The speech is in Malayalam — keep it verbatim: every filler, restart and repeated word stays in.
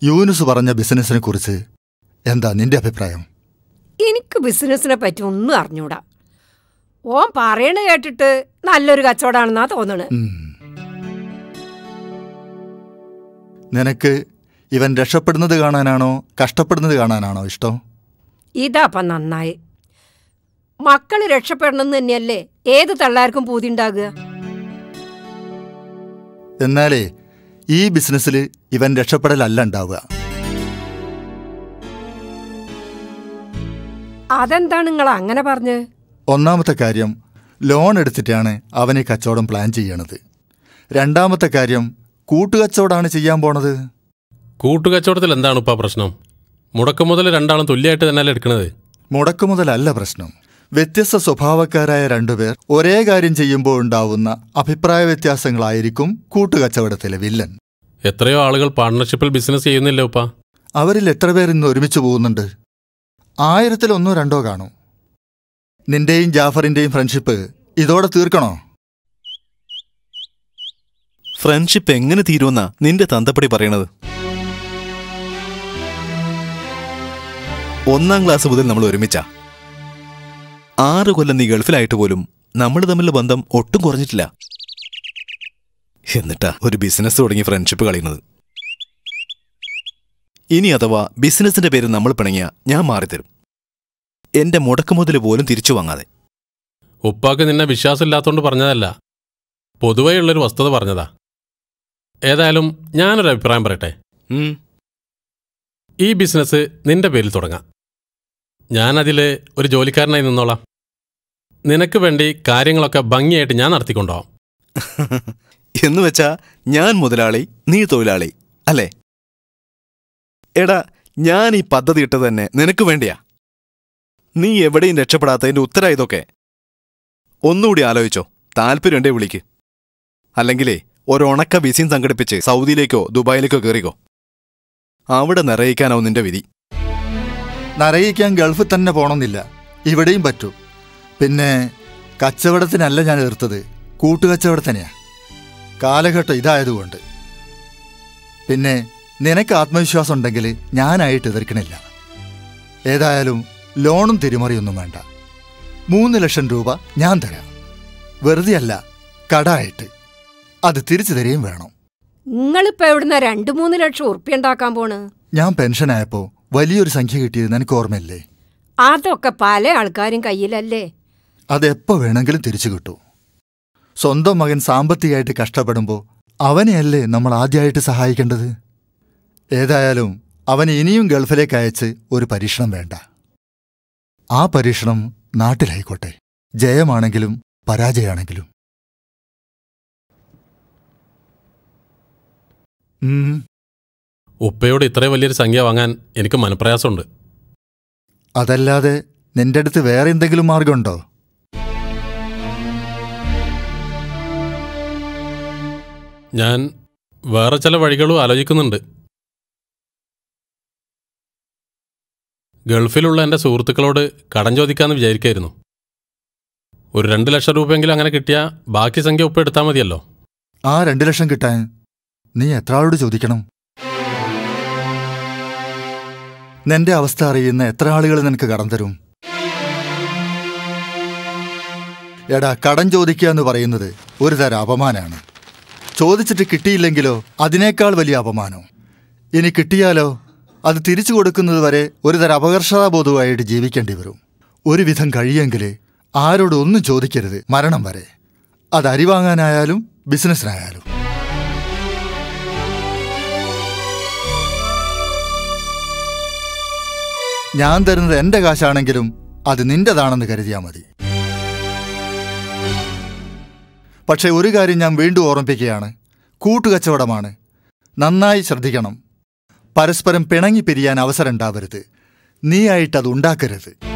യൂനുസ് പറഞ്ഞ ബിസിനസിനെ കുറിച്ച് എന്താ നിന്റെ അഭിപ്രായം? എനിക്ക് ബിസിനസിനെ പറ്റി ഒന്നും അറിഞ്ഞൂടാ. ഓൻ പറയണ കേട്ടിട്ട് നല്ലൊരു കച്ചവടാണെന്നാ തോന്നണ്. നിനക്ക് ഇവൻ രക്ഷപ്പെടുന്നത് കാണാനാണോ കഷ്ടപ്പെടുന്നത് കാണാനാണോ ഇഷ്ടം? ഇതാപ്പം നന്നായി. മക്കള് രക്ഷപ്പെടണമെന്ന് തന്നെയല്ലേ ഏത് തള്ളാർക്കും പൂതി ഉണ്ടാകുക. എന്നാലേ ഈ ബിസിനസ്സിൽ ഇവൻ രക്ഷപ്പെടലല്ല ഉണ്ടാവുക. അതെന്താണ് നിങ്ങൾ അങ്ങനെ പറഞ്ഞ്? ഒന്നാമത്തെ കാര്യം, ലോൺ എടുത്തിട്ടാണ് അവന് കച്ചവടം പ്ലാൻ ചെയ്യണത്. രണ്ടാമത്തെ കാര്യം, കൂട്ടുകച്ചവടമാണ് ചെയ്യാൻ പോണത്. കൂട്ടുകച്ചവടത്തിൽ എന്താണ് ഇപ്പം പ്രശ്നം? മുടക്കുമുതൽ രണ്ടാളും തുല്യമായിട്ട് തന്നെയല്ലേ എടുക്കണത്? മുടക്കുമുതലല്ല പ്രശ്നം. വ്യത്യസ്ത സ്വഭാവക്കാരായ രണ്ടുപേർ ഒരേ കാര്യം ചെയ്യുമ്പോൾ ഉണ്ടാവുന്ന അഭിപ്രായ വ്യത്യാസങ്ങളായിരിക്കും കൂട്ടുകച്ചവടത്തിലെ വില്ലൻ. എത്രയോ ആളുകൾ പാർട്ണർഷിപ്പിൽ ബിസിനസ് ചെയ്യുന്നില്ല ഉപ്പ. അവരിൽ എത്ര പേർ ഇന്ന് ഒരുമിച്ച് പോകുന്നുണ്ട്? ആയിരത്തിൽ ഒന്നോ രണ്ടോ കാണും. നിന്റെയും ജാഫറിന്റെയും ഫ്രണ്ട്ഷിപ്പ് ഇതോടെ തീർക്കണോ? ഫ്രണ്ട്ഷിപ്പ് എങ്ങനെ തീരുമെന്നാ നിന്റെ തന്തപ്പടി പറയണത്? ഒന്നാം ക്ലാസ് മുതൽ നമ്മൾ ഒരുമിച്ചാ. ആറ് കൊല്ലം നീ ഗൾഫിലായിട്ട് പോലും നമ്മൾ തമ്മിലുള്ള ബന്ധം ഒട്ടും കുറഞ്ഞിട്ടില്ല. എന്നിട്ടാ ഒരു ബിസിനസ് തുടങ്ങി ഫ്രണ്ട്ഷിപ്പ് കളയുന്നത്. ഇനി അഥവാ ബിസിനസിന്റെ പേര് നമ്മൾ പിണങ്ങിയാ ഞാൻ മാറിത്തരും, എന്റെ മുടക്കുമുതൽ പോലും തിരിച്ചു വാങ്ങാതെ. ഉപ്പാക്ക് നിന്നെ വിശ്വാസമില്ലാത്തോണ്ട് പറഞ്ഞതല്ല, പൊതുവെയുള്ളൊരു വസ്തുത പറഞ്ഞതാ. ഏതായാലും ഞാനൊരു അഭിപ്രായം പറയട്ടെ. ഈ ബിസിനസ് നിന്റെ പേരിൽ തുടങ്ങാം. ഞാനതിൽ ഒരു ജോലിക്കാരനായി നിന്നോളാം. നിനക്ക് വേണ്ടി കാര്യങ്ങളൊക്കെ ഭംഗിയായിട്ട് ഞാൻ നടത്തിക്കൊണ്ടുപോകാം. എന്ന് വെച്ചാ ഞാൻ മുതലാളി, നീ തൊഴിലാളി അല്ലേ? എടാ, ഞാൻ ഈ പദ്ധതി ഇട്ടത് തന്നെ നിനക്ക് വേണ്ടിയാ. നീ എവിടെയും രക്ഷപ്പെടാത്തതിന്റെ ഉത്തരം ഇതൊക്കെ. ഒന്നുകൂടി ആലോചിച്ചോ. താല്പര്യമുണ്ടേ വിളിക്ക്. അല്ലെങ്കിലേ ഒരുണക്ക വിസയും സംഘടിപ്പിച്ച് സൗദിയിലേക്കോ ദുബായിലേക്കോ കയറിക്കോ. അവിടെ നിറയിക്കാനാവും നിന്റെ വിധി. നിറയിക്കാൻ ഗൾഫിൽ തന്നെ പോണമെന്നില്ല, ഇവിടെയും പറ്റൂ. പിന്നെ കച്ചവടത്തിനല്ല ഞാൻ എതിർത്തത്, കൂട്ടുകച്ചവടത്തിനെയാ. കാലഘട്ടം ഇതായതുകൊണ്ട്. പിന്നെ നിനക്ക് ആത്മവിശ്വാസം ഉണ്ടെങ്കിൽ ഞാനായിട്ട് എതിർക്കണില്ല. ഏതായാലും ലോണും തിരിമറിയൊന്നും വേണ്ട. മൂന്ന് ലക്ഷം രൂപ ഞാൻ തരാം. വെറുതെ അല്ല, കടായിട്ട്. അത് തിരിച്ചു തരികയും വേണം. നിങ്ങളിപ്പോ എവിടുന്ന രണ്ടു മൂന്ന് ലക്ഷം ഉറുപ്പ്യ ഉണ്ടാക്കാൻ പോണ്? ഞാൻ പെൻഷനായപ്പോ വലിയൊരു സംഖ്യ കിട്ടിയത് നിനക്ക് ഓർമ്മയില്ലേ? അതൊക്കെ പല ആൾക്കാരും കയ്യിലല്ലേ. അതെപ്പോ വേണമെങ്കിലും തിരിച്ചു കിട്ടൂ. സ്വന്തം മകൻ സാമ്പത്തികമായിട്ട് കഷ്ടപ്പെടുമ്പോൾ അവനെയല്ലേ നമ്മൾ ആദ്യമായിട്ട് സഹായിക്കേണ്ടത്? ഏതായാലും അവൻ ഇനിയും ഗൾഫിലേക്ക് അയച്ച് ഒരു പരീക്ഷണം വേണ്ട. ആ പരീക്ഷണം നാട്ടിലായിക്കോട്ടെ, ജയമാണെങ്കിലും പരാജയമാണെങ്കിലും. ഉപ്പയോട് ഇത്രയും വലിയൊരു സംഖ്യ വാങ്ങാൻ എനിക്ക് മനപ്രയാസമുണ്ട്. അതല്ലാതെ നിന്റെ അടുത്ത് വേറെ എന്തെങ്കിലും മാർഗമുണ്ടോ? ഞാൻ വേറെ ചില വഴികളും ആലോചിക്കുന്നുണ്ട്. ഗൾഫിലുള്ള എൻ്റെ സുഹൃത്തുക്കളോട് കടം ചോദിക്കാമെന്ന് വിചാരിക്കായിരുന്നു. ഒരു രണ്ട് ലക്ഷം രൂപയെങ്കിലും അങ്ങനെ കിട്ടിയാൽ ബാക്കി സംഖ്യ ഉപ്പ എടുത്താൽ മതിയല്ലോ. ആ രണ്ട് ലക്ഷം കിട്ടാൻ നീ എത്ര ആളോട് ചോദിക്കണം? നിന്റെ അവസ്ഥ അറിയുന്ന എത്ര ആളുകൾ നിനക്ക് കടം തരും? എടാ, കടം ചോദിക്കുക എന്ന് പറയുന്നത് ഒരു തരം അപമാനമാണ്. ചോദിച്ചിട്ട് കിട്ടിയില്ലെങ്കിലോ അതിനേക്കാൾ വലിയ അപമാനം. ഇനി കിട്ടിയാലോ അത് തിരിച്ചു കൊടുക്കുന്നത് വരെ ഒരു തരം അപകർഷതാബോധവുമായിട്ട് ജീവിക്കേണ്ടി വരും. ഒരുവിധം കഴിയെങ്കിൽ ആരോടും ഒന്നും ചോദിക്കരുത്, മരണം വരെ. അത് അരി വാങ്ങാനായാലും ബിസിനസ്സിനായാലും. ഞാൻ തരുന്നത് എന്റെ കാശാണെങ്കിലും അത് നിന്റെതാണെന്ന് കരുതിയാൽ മതി. പക്ഷെ ഒരു കാര്യം ഞാൻ വീണ്ടും ഓർമ്മിപ്പിക്കുകയാണ്, കൂട്ടുകച്ചവടമാണ്. നന്നായി ശ്രദ്ധിക്കണം. പരസ്പരം പിണങ്ങി പിരിയാൻ അവസരം ഉണ്ടാവരുത്. നീയായിട്ടത് ഉണ്ടാക്കരുത്.